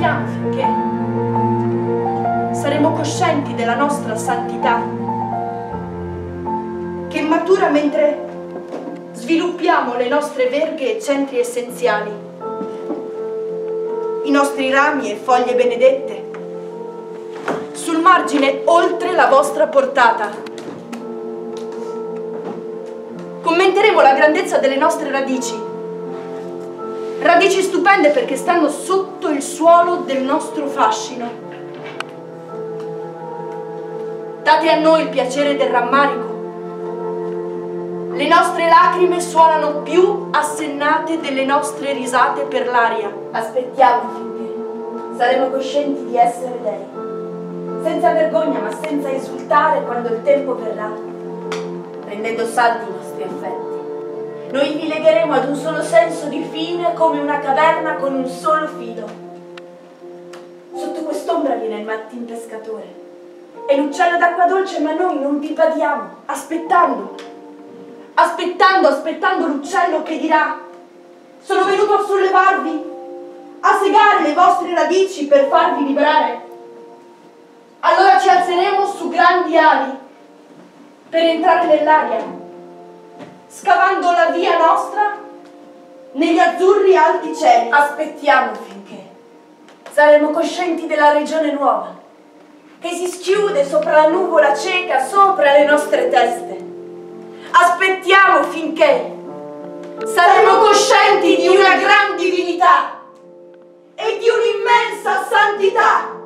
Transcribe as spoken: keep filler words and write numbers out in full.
aspettiamo finché saremo coscienti della nostra santità, che matura mentre sviluppiamo le nostre verghe e centri essenziali, i nostri rami e foglie benedette, sul margine oltre la vostra portata. Commenteremo la grandezza delle nostre radici, radici stupende perché stanno sotto il suolo del nostro fascino. Date a noi il piacere del rammarico. Le nostre lacrime suonano più assennate delle nostre risate per l'aria. Aspettiamo finché saremo coscienti di essere dei, senza vergogna ma senza esultare quando il tempo verrà, rendendo saldi i nostri affetti. Noi vi legheremo ad un solo senso di fine come una caverna con un solo filo. Sotto quest'ombra viene il mattin pescatore e l'uccello d'acqua dolce, ma noi non vi badiamo, aspettando, aspettando, aspettando l'uccello che dirà: sono venuto a sollevarvi, a segare le vostre radici per farvi vibrare. Allora ci alzeremo su grandi ali per entrare nell'aria, scavando la via nostra negli azzurri alti cieli. Aspettiamo finché saremo coscienti della regione nuova che si schiude sopra la nuvola cieca sopra le nostre teste. Aspettiamo finché saremo coscienti di una gran divinità e di un'immensa santità.